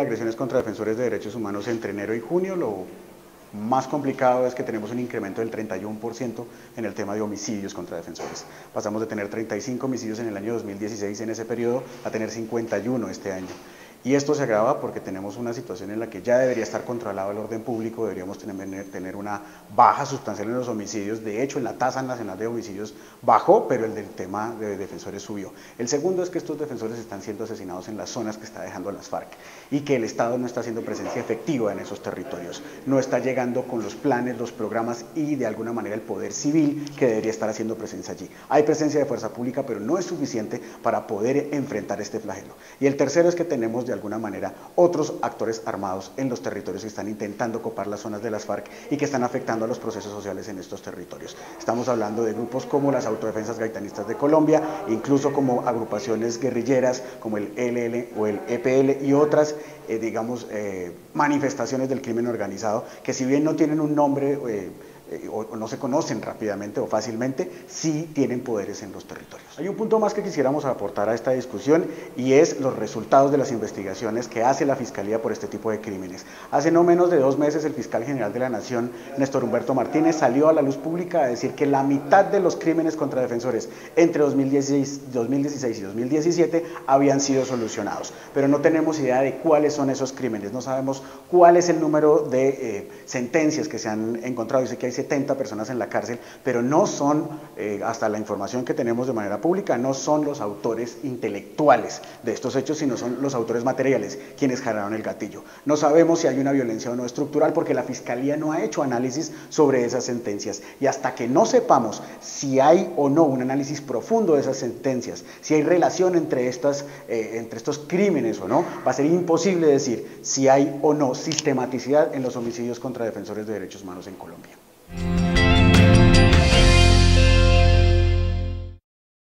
agresiones contra defensores de derechos humanos entre enero y junio. Lo más complicado es que tenemos un incremento del 31% en el tema de homicidios contra defensores. Pasamos de tener 35 homicidios en el año 2016 en ese periodo a tener 51 este año. Y esto se agrava porque tenemos una situación en la que ya debería estar controlado el orden público, deberíamos tener una baja sustancial en los homicidios. De hecho, en la tasa nacional de homicidios bajó, pero el del tema de defensores subió. El segundo es que estos defensores están siendo asesinados en las zonas que está dejando las FARC y que el Estado no está haciendo presencia efectiva en esos territorios, no está llegando con los planes, los programas y de alguna manera el poder civil que debería estar haciendo presencia allí. Hay presencia de fuerza pública, pero no es suficiente para poder enfrentar este flagelo. Y el tercero es que tenemos de alguna manera otros actores armados en los territorios que están intentando copar las zonas de las FARC y que están afectando a los procesos sociales en estos territorios. Estamos hablando de grupos como las Autodefensas Gaitanistas de Colombia, incluso como agrupaciones guerrilleras como el ELN o el EPL y otras manifestaciones del crimen organizado que, si bien no tienen un nombre o no se conocen rápidamente o fácilmente, sí tienen poderes en los territorios. Hay un punto más que quisiéramos aportar a esta discusión y es los resultados de las investigaciones que hace la Fiscalía por este tipo de crímenes. Hace no menos de 2 meses el fiscal general de la Nación, Néstor Humberto Martínez, salió a la luz pública a decir que la mitad de los crímenes contra defensores entre 2016 y 2017 habían sido solucionados, pero no tenemos idea de cuáles son esos crímenes, no sabemos cuál es el número de sentencias que se han encontrado. Dice que hay 70 personas en la cárcel, pero no son, hasta la información que tenemos de manera pública, no son los autores intelectuales de estos hechos, sino son los autores materiales quienes jalaron el gatillo. No sabemos si hay una violencia o no estructural porque la Fiscalía no ha hecho análisis sobre esas sentencias, y hasta que no sepamos si hay o no un análisis profundo de esas sentencias, si hay relación entre estos crímenes o no, va a ser imposible decir si hay o no sistematicidad en los homicidios contra defensores de derechos humanos en Colombia.